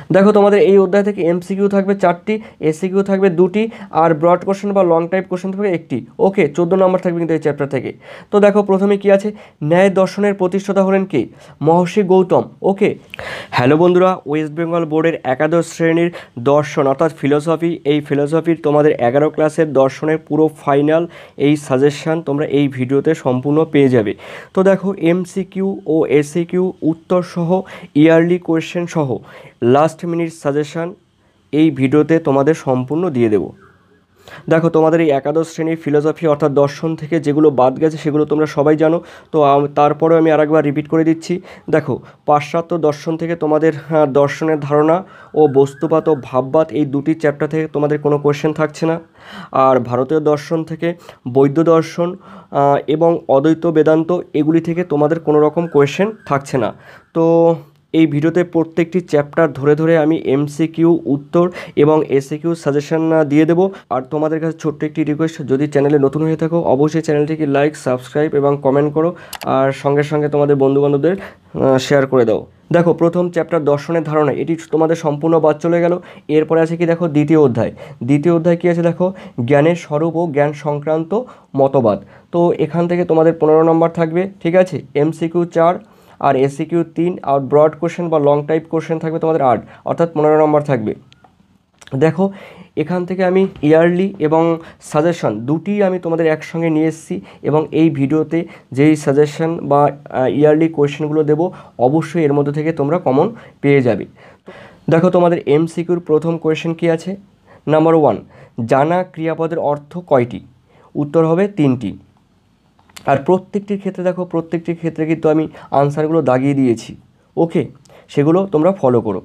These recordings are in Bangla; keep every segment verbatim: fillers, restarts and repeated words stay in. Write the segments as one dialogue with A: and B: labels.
A: দেখো তোমাদের এই অধ্যায় থেকে এমসিকিউ থাকবে চারটি, এসিকিউ থাকবে দুটি, আর ব্রড কোশ্চেন বা লং টাইপ কোশ্চেন থাকবে একটি। ওকে, চোদ্দো নম্বর থাকবে কিন্তু এই চ্যাপ্টার থেকে। তো দেখো প্রথমে কি আছে, ন্যায় দর্শনের প্রতিষ্ঠাতা হলেন কে? মহর্ষি গৌতম। ওকে, হ্যালো বন্ধুরা, ওয়েস্ট বেঙ্গল বোর্ডের একাদশ শ্রেণীর দর্শন অর্থাৎ ফিলোসফি, এই ফিলোসফির তোমাদের এগারো ক্লাসের দর্শনের পুরো ফাইনাল এই সাজেশান তোমরা এই ভিডিওতে সম্পূর্ণ পেয়ে যাবে। তো দেখো এমসিকিউ ও এসিকিউ উত্তর সহ ইয়ারলি কোয়েশ্চেন সহ লাস্ট মিনিট সাজেশান এই ভিডিওতে তোমাদের সম্পূর্ণ দিয়ে দেব। দেখো তোমাদের এই একাদশ শ্রেণীর ফিলোসফি অর্থাৎ দর্শন থেকে যেগুলো বাদ গেছে সেগুলো তোমরা সবাই জানো, তো তারপরেও আমি আরেকবার রিপিট করে দিচ্ছি। দেখো পাশ্চাত্য দর্শন থেকে তোমাদের দর্শনের ধারণা ও বস্তুবাদ ও ভাববাদ এই দুটি চ্যাপ্টার থেকে তোমাদের কোনো কোয়েশ্চেন থাকছে না। আর ভারতীয় দর্শন থেকে বৈদ্য দর্শন এবং অদ্বৈত বেদান্ত এগুলি থেকে তোমাদের কোনো রকম কোয়েশ্চেন থাকছে না। তো এই ভিডিওতে প্রত্যেকটি চ্যাপ্টার ধরে ধরে আমি এমসিকিউ উত্তর এবং এসিকিউ সাজেশন দিয়ে দেবো। আর তোমাদের কাছে ছোট্ট একটি রিকোয়েস্ট, যদি চ্যানেলে নতুন হয়ে থাকো অবশ্যই চ্যানেলটিকে লাইক, সাবস্ক্রাইব এবং কমেন্ট করো, আর সঙ্গে সঙ্গে তোমাদের বন্ধুবান্ধবদের শেয়ার করে দাও। দেখো প্রথম চ্যাপ্টার দর্শনের ধারণা, এটি তোমাদের সম্পূর্ণ বাদ চলে গেল। এরপরে আছে কি দেখো দ্বিতীয় অধ্যায়। দ্বিতীয় অধ্যায় কী আছে দেখো, জ্ঞানের স্বরূপ ও জ্ঞান সংক্রান্ত মতবাদ। তো এখান থেকে তোমাদের পনেরো নম্বর থাকবে, ঠিক আছে। এমসিকিউ চার আর এসিকিউ তিন, আর ব্রড কোশ্চেন বা লং টাইপ কোশ্চেন থাকবে তোমাদের আট, অর্থাৎ পনেরো নম্বর থাকবে। দেখো এখান থেকে আমি ইয়ারলি এবং সাজেশন দুটি আমি তোমাদের একসঙ্গে নিয়ে এসেছি, এবং এই ভিডিওতে যেই সাজেশন বা ইয়ারলি কোয়েশ্চেনগুলো দেবো অবশ্যই এর মধ্যে থেকে তোমরা কমন পেয়ে যাবে। দেখো তোমাদের এমসিকিউর প্রথম কোয়েশ্চেন কি আছে, নাম্বার ওয়ান, জানা ক্রিয়াপদের অর্থ কয়টি? উত্তর হবে তিনটি। আর প্রত্যেকটির ক্ষেত্রে দেখো প্রত্যেকটির ক্ষেত্রে কিন্তু আমি আনসারগুলো দাগিয়ে দিয়েছি। ওকে, সেগুলো তোমরা ফলো করো।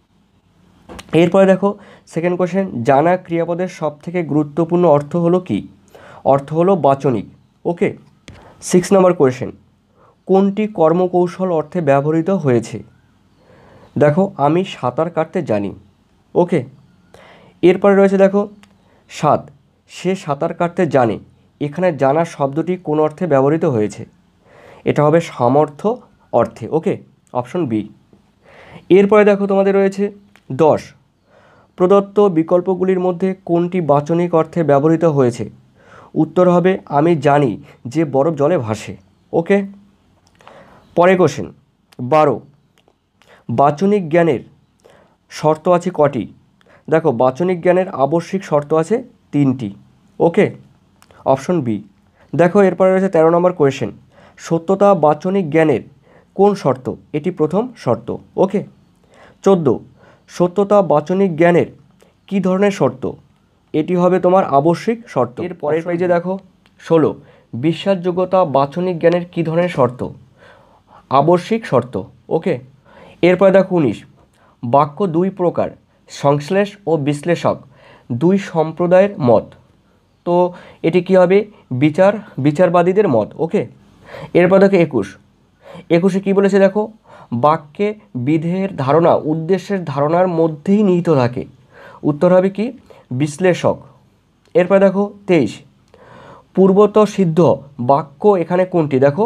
A: এরপরে দেখো সেকেন্ড কোশ্চেন, জানা ক্রিয়াপদের সবথেকে গুরুত্বপূর্ণ অর্থ হলো কি? অর্থ হলো বাচনিক। ওকে, সিক্স নম্বর কোশ্চেন, কোনটি কর্মকৌশল অর্থে ব্যবহৃত হয়েছে? দেখো আমি সাঁতার কাটতে জানি। ওকে, এরপরে রয়েছে দেখো সাত, সে সাঁতার কাটতে জানে। এখানে জানা শব্দটি কোন অর্থে ব্যবহৃত হয়েছে? এটা হবে সামর্থ্য অর্থে। Okay, option B. এরপরে দেখো তোমাদের রয়েছে দশ, প্রদত্ত বিকল্পগুলির মধ্যে কোনটি বাচনিক অর্থে ব্যবহৃত হয়েছে? উত্তর হবে আমি জানি যে বরফ জলে ভাসে। ওকে, পরে কোশ্চেন বারো, বাচনিক জ্ঞানের শর্ত আছে কটি? দেখো বাচনিক জ্ঞানের আবশ্যিক শর্ত আছে তিনটি। Okay, option B. দেখো এরপরে রয়েছে তেরো নম্বর কোয়েশ্চেন, সত্যতা বাচনিক জ্ঞানের কোন শর্ত? এটি প্রথম শর্ত। ওকে, চোদ্দো, সত্যতা বাচনিক জ্ঞানের কী ধরনের শর্ত? এটি হবে তোমার আবশ্যিক শর্ত। এর পরের পেজে দেখো ষোলো, বিশ্বাসযোগ্যতা বাচনিক জ্ঞানের কী ধরনের শর্ত? আবশ্যিক শর্ত। ওকে, এরপরে দেখো উনিশ, বাক্য দুই প্রকার, সংশ্লেষ ও বিশ্লেষক, দুই সম্প্রদায়ের মত। তো এটি কি হবে? বিচার বিচারবাদীদের মত। ওকে, এরপর দেখো একুশ, একুশে কী বলেছে দেখো, বাক্যে বিধেয়ের ধারণা উদ্দেশ্যের ধারণার মধ্যেই নিহিত থাকে। উত্তর হবে কি? বিশ্লেষক। এরপর দেখো তেইশ, পূর্বত সিদ্ধ বাক্য এখানে কোনটি? দেখো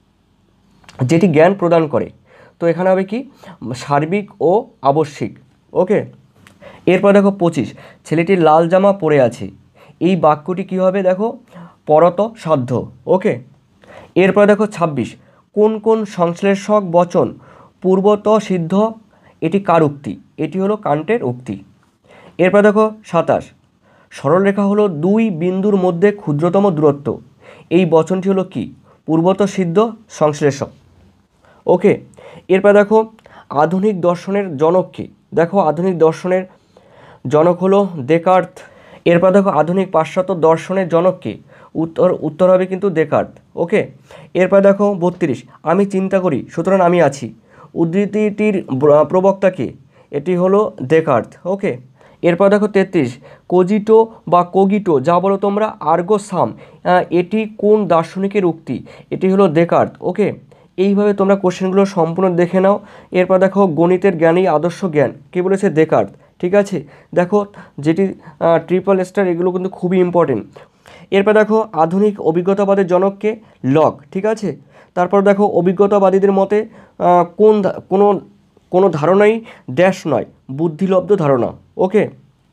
A: যেটি জ্ঞান প্রদান করে। তো এখানে হবে কি? সার্বিক ও আবশ্যিক। ওকে, এরপর দেখো পঁচিশ, ছেলেটি লাল জামা পরে আছে। এই বাক্যটি কী হবে? দেখো পরত সাধ্য। ওকে, এরপর দেখো ছাব্বিশ, কোন কোন সংশ্লেষক বচন পূর্বত সিদ্ধ? এটি কার উক্তি? এটি হলো কান্টের উক্তি। এরপর দেখো সাতাশ, সরলরেখা হলো দুই বিন্দুর মধ্যে ক্ষুদ্রতম দূরত্ব। এই বচনটি হলো কি? পূর্বত সিদ্ধ সংশ্লেষক। ওকে, এরপর দেখো আধুনিক দর্শনের জনক কে? দেখো আধুনিক দর্শনের জনক হলো দেকার্ত। এরপর দেখো আধুনিক পাশ্চাত্য দর্শনের জনক কে? উত্তর উত্তর হবে কিন্তু দেকার্ত। ওকে, এরপর দেখো বত্রিশ, আমি চিন্তা করি সুতরাং আমি আছি। উদ্ধৃতিটির প্রবক্তা কে? এটি হলো দেকার্ত। ওকে, এরপর দেখো তেত্রিশ, কোজিটো বা কোগিটো যা বলো তোমরা আর্গো সাম, এটি কোন দার্শনিকের উক্তি? এটি হলো দেকার্ত। ওকে, এইভাবে তোমরা কোশ্চেনগুলো সম্পূর্ণ দেখে নাও। এরপর দেখো গণিতের জ্ঞানই আদর্শ জ্ঞান, কে বলেছে? দেকার্ত। ঠিক আছে, দেখো যেটি ট্রিপল স্টার, এগুলো কিন্তু খুবই ইম্পর্টেন্ট। এরপর দেখো আধুনিক অভিজ্ঞতাবাদের জনককে? লক। ঠিক আছে, তারপর দেখো অভিজ্ঞতাবাদীদের মতে কোন কোনো কোনো ধারণাই ড্যাশ নয়, বুদ্ধিলব্ধ ধারণা। ওকে,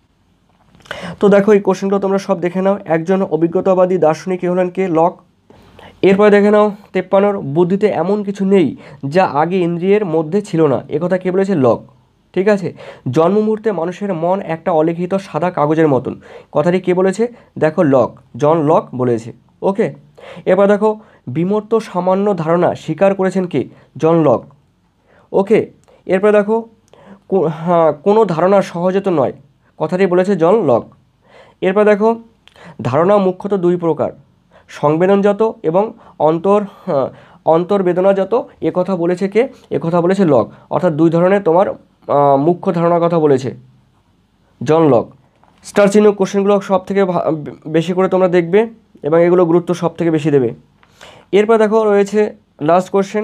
A: তো দেখো এই কোশ্চেনগুলো তোমরা সব দেখে নাও। একজন অভিজ্ঞতাবাদী দার্শনিক হলেন কে? লক। এরপরে দেখে নাও তেপ্পান্নর, বুদ্ধিতে এমন কিছু নেই যা আগে ইন্দ্রিয়ের মধ্যে ছিল না, একথা কে বলেছে? লক। ঠিক আছে, জন্ম মুহূর্তে মানুষের মন একটা অলিখিত সাদা কাগজের মতন, কথাটি কে বলেছে? দেখো লক, জন লক বলেছে। ওকে, এবার দেখো বিমূর্ত সামান্য ধারণা স্বীকার করেছেন কে? John Locke. ওকে, এরপরে দেখো হ্যাঁ কোনো ধারণা সহজে নয়, কথাটি বলেছে জন লক। এরপর দেখো ধারণা মুখ্যত দুই প্রকার, সংবেদনজাত এবং অন্তর অন্তর্বেদনাজাত, একথা বলেছে কে? একথা বলেছে লক। অর্থাৎ দুই ধরনের তোমার মুখ্য ধারণার কথা বলেছে জন লক। স্টার চিহ্ন কোশ্চেনগুলো সব থেকে বেশি করে তোমরা দেখবে এবং এগুলো গুরুত্ব সব থেকে বেশি দেবে। এরপর দেখো রয়েছে লাস্ট কোশ্চেন,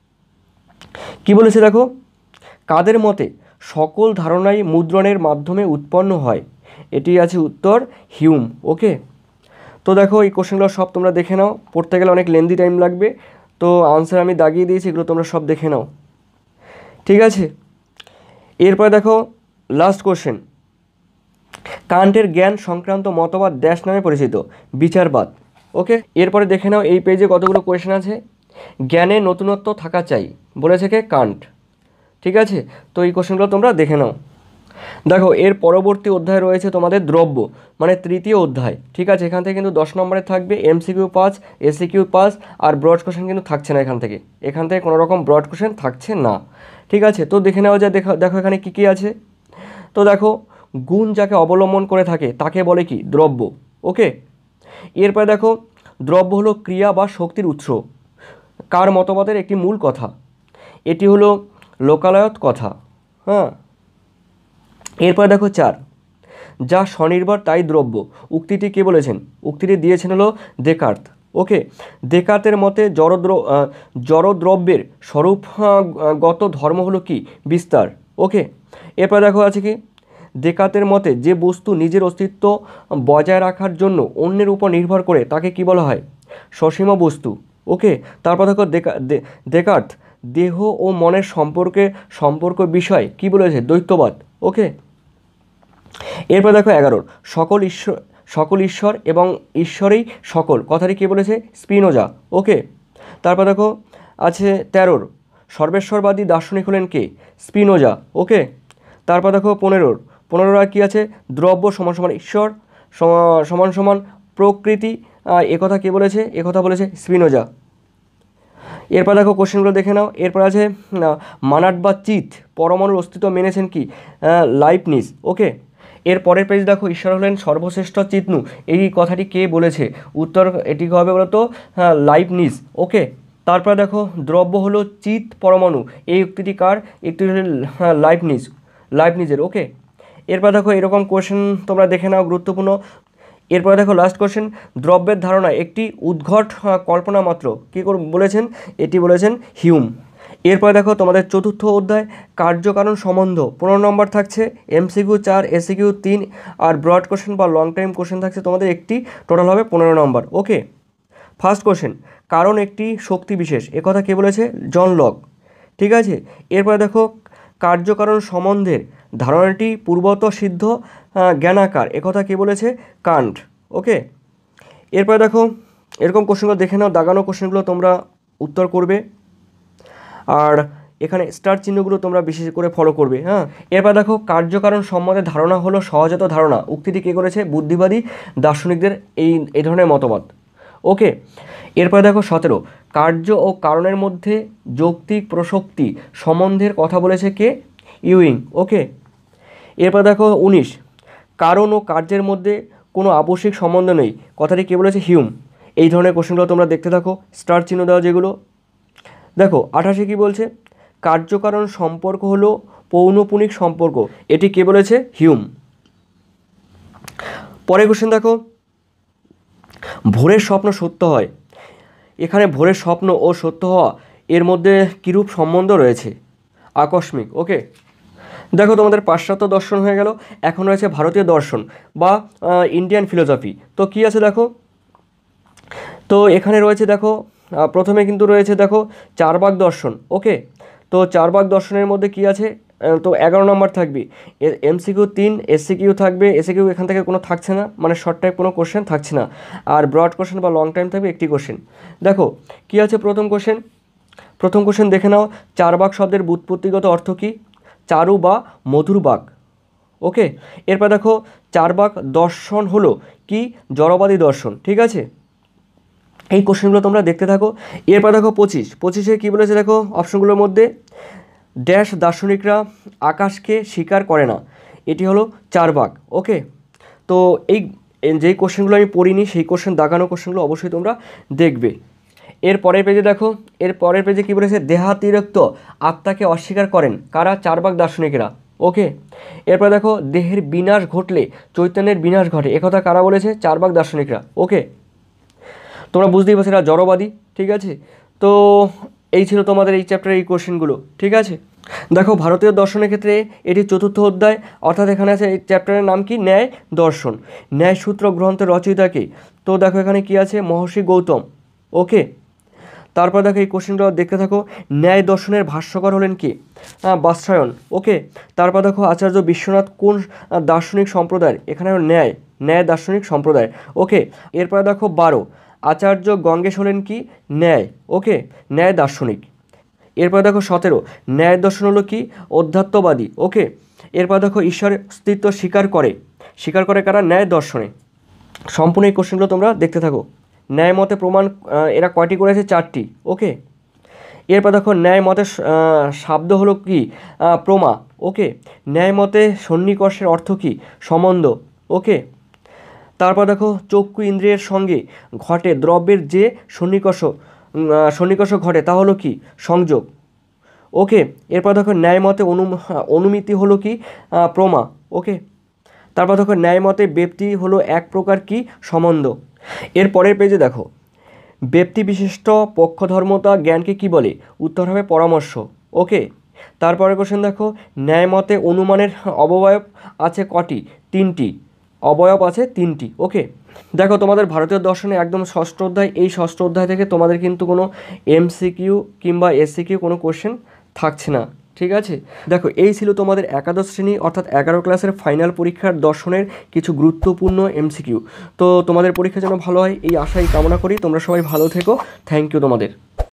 A: কি বলেছে দেখো, কাদের মতে সকল ধারণাই মুদ্রণের মাধ্যমে উৎপন্ন হয়? এটি আছে উত্তর হিউম। ওকে, তো দেখো এই কোশ্চেনগুলো সব তোমরা দেখে নাও, পড়তে গেলে অনেক লেন্দি টাইম লাগবে, তো আনসার আমি দাগিয়ে দিয়েছি, এগুলো তোমরা সব দেখে নাও। ঠিক আছে, এরপরে দেখো লাস্ট কোশ্চেন, কান্টের জ্ঞান সংক্রান্ত মতবাদ ড্যাশ নামে পরিচিত? বিচারবাদ। ওকে, এরপরে দেখে নাও এই পেজে কতগুলো কোয়েশ্চেন আছে। জ্ঞানে নতুনত্ব থাকা চাই বলেছে কে? কান্ট। ঠিক আছে, তো এই কোশ্চেনগুলো তোমরা দেখে নাও। দেখো এর পরবর্তী অধ্যায় রয়েছে তোমাদের দ্রব্য, মানে তৃতীয় অধ্যায়। ঠিক আছে, এখান থেকে কিন্তু দশ নম্বরে থাকবে এমসিকিউ পাস, এসিকিউ পাস, আর ব্রড কোশ্চেন কিন্তু থাকছে না এখান থেকে, এখান থেকে কোনো রকম ব্রড কোশ্চেন থাকছে না। ঠিক আছে, তো দেখে নেওয়া যায়। দেখো দেখো এখানে কী কী আছে। তো দেখো গুণ যাকে অবলম্বন করে থাকে তাকে বলে কি? দ্রব্য। ওকে, এরপরে দেখো দ্রব্য হলো ক্রিয়া বা শক্তির উৎস, কার মতবাদের একটি মূল কথা? এটি হলো লোকালয়ত কথা। হ্যাঁ, এরপরে দেখো চার, যা স্বনির্ভর তাই দ্রব্য, উক্তিটি কে বলেছেন? উক্তিটি দিয়েছেন হলো দেকার্ত। ওকে, দেকার্তের মতে জড়দ্র জড়দ্রব্যের স্বরূপগত ধর্ম হলো কি? বিস্তার। ওকে, এরপর দেখো আছে কি, দেকার্তের মতে যে বস্তু নিজের অস্তিত্ব বজায় রাখার জন্য অন্যের উপর নির্ভর করে তাকে কি বলা হয়? সসীম বস্তু। ওকে, তারপর দেখো দেকার্ত দেহ ও মনের সম্পর্কে সম্পর্ক বিষয় কি বলেছে? দ্বৈতবাদ। ওকে, এরপর দেখো এগারোর, সকল ঈশ্বর সকল ঈশ্বর এবং ঈশ্বরেই সকল, কথাটি কে বলেছে? স্পিনোজা। ওকে, তারপর দেখো আছে তেরোর, সর্বেশ্বরবাদী দার্শনিক হলেন কে? স্পিনোজা। ওকে, তারপর দেখো পনেরোর, পনেরোর আর কি আছে? দ্রব্য সমান সমান ঈশ্বর সমান সমান প্রকৃতি, একথা কে বলেছে? একথা বলেছে স্পিনোজা। এরপর দেখো কোশ্চেনগুলো দেখে নাও। এরপর আছে মানাট বা চিত পরমাণুর অস্তিত্ব মেনেছেন কি? লাইবনিজ। ওকে, এর পরের পেজ দেখো, ঈশ্বর হলেন সর্বশ্রেষ্ঠ চিতনু, এই কথাটি কে বলেছে? উত্তর এটি হবে বলতো লাইবনিজ। ওকে, তারপর দেখো দ্রব্য হলো চিত পরমাণু, এই উক্তিটি কার? একটি হল লাইবনিজ, লাইবনিজের। ওকে, এরপর দেখো এরকম কোশ্চেন তোমরা দেখে নাও, গুরুত্বপূর্ণ। এরপরে দেখো লাস্ট কোশ্চেন, দ্রব্যের ধারণা একটি উদ্ঘট কল্পনা মাত্র, কী করে বলেছেন? এটি বলেছেন হিউম। এরপরে দেখো তোমাদের চতুর্থ অধ্যায় কার্যকারণ সম্বন্ধ, পনেরো নম্বর থাকছে, এমসিকিউ চার, এসিকিউ তিন, আর ব্রড কোশ্চেন বা লং টাইম কোশ্চেন থাকছে তোমাদের একটি, টোটাল হবে পনেরো নম্বর। ওকে, ফার্স্ট কোশ্চেন, কারণ একটি শক্তি বিশেষ, একথা কে বলেছে? John Locke. ঠিক আছে, এরপরে দেখো কার্যকারণ সম্বন্ধের ধারণাটি পূর্বত সিদ্ধ জ্ঞানাকার, একথা কে বলেছে? কান্ট। ওকে, এরপরে দেখো এরকম কোশ্চেনগুলো দেখে নাও, দাগানো কোশ্চেনগুলো তোমরা উত্তর করবে, আর এখানে স্টার চিহ্নগুলো তোমরা বিশেষ করে ফলো করবে। হ্যাঁ, এরপর দেখো কার্যকারণ সম্বন্ধে ধারণা হলো সহজাত ধারণা, উক্তিটি কে করেছে? বুদ্ধিবাদী দার্শনিকদের এই এই ধরনের মতবাদ। ওকে, এরপর দেখো সতেরো, কার্য ও কারণের মধ্যে যৌক্তিক প্রসক্তি সম্বন্ধের কথা বলেছে কে? ইউইং। ওকে, এরপর দেখো উনিশ, কারণ ও কার্যের মধ্যে কোনো আবশ্যিক সম্বন্ধ নেই, কথাটি কে বলেছে? হিউম। এই ধরনের কোশ্চেনগুলো তোমরা দেখতে থাকো, স্টার চিহ্ন দেওয়া যেগুলো। দেখো আঠাশে কি বলছে? কার্যকারণ সম্পর্ক হলো পৌনপুনিক সম্পর্ক, এটি কে বলেছে? হিউম। পরের কোশ্চেন দেখো, ভোরের স্বপ্ন সত্য হয়, এখানে ভোরের স্বপ্ন ও সত্য হওয়া এর মধ্যে কীরূপ সম্বন্ধ রয়েছে? আকস্মিক। ওকে, দেখো তোমাদের পাশ্চাত্য দর্শন হয়ে গেল, এখন রয়েছে ভারতীয় দর্শন বা ইন্ডিয়ান ফিলোসফি। তো কী আছে দেখো, তো এখানে রয়েছে দেখো প্রথমে কিন্তু রয়েছে দেখো চারবাক দর্শন। ওকে, তো চার ভাগ দর্শনের মধ্যে কি আছে, তো এগারো নম্বর থাকবে। এমসিকিউ তিন, এসসিকিউ থাকবে, এসসিকিউ এখান থেকে কোনো থাকছে না, মানে শর্ট টাইপ কোনো কোশ্চেন থাকছে না। আর ব্রড কোশ্চেন বা লং টাইম থাকবে একটি কোশ্চেন। দেখো কি আছে প্রথম কোশ্চেন, প্রথম কোশ্চেন দেখে নাও, চার ভাগ শব্দের ব্যুৎপত্তিগত অর্থ কী? চারু বা মধুর বাক। ওকে, এরপর দেখো চার ভাগ দর্শন হলো কি? জড়বাদী দর্শন। ঠিক আছে, এই কোশ্চেনগুলো তোমরা দেখতে থাকো। এরপর দেখো পঁচিশ, পঁচিশে কী বলেছে দেখো অপশনগুলোর মধ্যে, ড্যাশ দার্শনিকরা আকাশকে স্বীকার করে না, এটি হলো চার ভাগ। ওকে, তো এই যেই কোশ্চেনগুলো আমি পড়িনি সেই কোশ্চেন দাগানো কোশ্চেনগুলো অবশ্যই তোমরা দেখবে। এর পরের পেজে দেখো, এর পরের পেজে কী বলেছে, দেহাতিরিক্ত আত্মাকে অস্বীকার করেন কারা? চার ভাগ দার্শনিকেরা। ওকে, এরপর দেখো দেহের বিনাশ ঘটলে চৈতন্যের বিনাশ ঘটে, একথা কারা বলেছে? চার ভাগ দার্শনিকরা। ওকে, তোমরা বুঝতেই পারছো এরা জড়বাদী। ঠিক আছে, তো এই ছিল তোমাদের এই চ্যাপ্টারের এই কোশ্চেনগুলো। ঠিক আছে, দেখো ভারতীয় দর্শনের ক্ষেত্রে এটি চতুর্থ অধ্যায়, অর্থাৎ এখানে আছে এই চ্যাপ্টারের নাম কি? ন্যায় দর্শন। ন্যায় সূত্র গ্রন্থের রচয়িতাকে, তো দেখো এখানে কি আছে? মহর্ষি গৌতম। ওকে, তারপর দেখো এই কোশ্চেনগুলো দেখতে থাকো, ন্যায় দর্শনের ভাষ্যকর হলেন কি? বাৎসায়ন। ওকে, তারপর দেখো আচার্য বিশ্বনাথ কোন দার্শনিক সম্প্রদায়ের? এখানে ন্যায়, ন্যায় দার্শনিক সম্প্রদায়। ওকে, এরপর দেখো বারো, আচার্য গঙ্গেশ হলেন কি? ন্যায়। ওকে, ন্যায় দার্শনিক। এরপর দেখো সতেরো, ন্যায় দর্শন হলো কি? অধ্যাত্মবাদী। ওকে, এরপর দেখো ঈশ্বরের অস্তিত্ব স্বীকার করে, স্বীকার করে কারা? ন্যায় দর্শনে। সম্পূর্ণ এই কোশ্চেনগুলো তোমরা দেখতে থাকো। ন্যায় মতে প্রমাণ এরা কয়টি করেছে? চারটি। ওকে, এরপর দেখো ন্যায় মতে শব্দ হলো কি? প্রমা। ওকে, ন্যায় মতে সন্নিকর্ষের অর্থ কি? সম্বন্ধ। ওকে, তারপর দেখো চক্ষু ইন্দ্রিয়ের সঙ্গে ঘটে দ্রব্যের যে সন্নিকর্ষ সন্নিকর্ষ ঘটে তা হলো কি? সংযোগ। ওকে, এরপর দেখো ন্যায় মতে অনু অনুমিতি হলো কি? প্রমা। ওকে, তারপর দেখো ন্যায় মতে ব্যক্তি হলো এক প্রকার কি? সম্বন্ধ। এর পরের পেজে দেখো ব্যক্তি বিশিষ্ট পক্ষধর্মতা জ্ঞানকে কি বলে? উত্তর হবে পরামর্শ। ওকে, তারপরে কোশ্চেন দেখো, ন্যায় মতে অনুমানের অবয়ব আছে কটি? তিনটি অবয়ব আছে, তিনটি। ওকে, দেখো তোমাদের ভারতীয় দর্শনে একদম ষষ্ঠ অধ্যায়, এই ষষ্ঠ অধ্যায় থেকে তোমাদের কিন্তু কোনো এমসিকিউ কিংবা এসসিকিউ কোনো কোশ্চেন থাকছে না। ঠিক আছে, দেখো এই ছিল তোমাদের একাদশ শ্রেণী অর্থাৎ এগারো ক্লাসের ফাইনাল পরীক্ষার দর্শনের কিছু গুরুত্বপূর্ণ এমসিকিউ। তো তোমাদের পরীক্ষা যেন ভালো হয় এই আশাই কামনা করি। তোমরা সবাই ভালো থেকো। থ্যাংক ইউ তোমাদের।